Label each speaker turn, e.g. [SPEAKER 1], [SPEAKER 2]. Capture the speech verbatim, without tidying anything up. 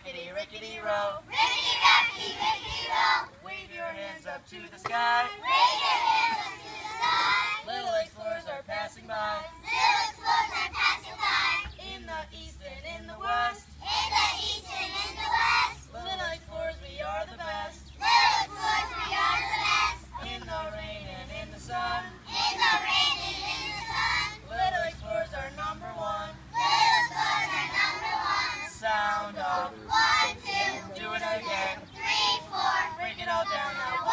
[SPEAKER 1] rackety, rickety, row.
[SPEAKER 2] Rickety, rackety, rickety, row.
[SPEAKER 1] Wave your hands up to the sky.
[SPEAKER 2] Wave your hands up to the sky.
[SPEAKER 1] Little explorers are passing by.
[SPEAKER 2] Little explorers are passing by.
[SPEAKER 1] In the east and in the west.
[SPEAKER 2] In the east and in the west.
[SPEAKER 1] Little explorers, we are the best.
[SPEAKER 2] Little explorers, we are the best.
[SPEAKER 1] In the rain and in the sun.
[SPEAKER 2] In the rain and in the sun.
[SPEAKER 1] Little explorers are number one.
[SPEAKER 2] Little explorers are number one.
[SPEAKER 1] Sound off.
[SPEAKER 2] One, two,
[SPEAKER 1] Do it again.
[SPEAKER 2] three, four.
[SPEAKER 1] Break it all down now.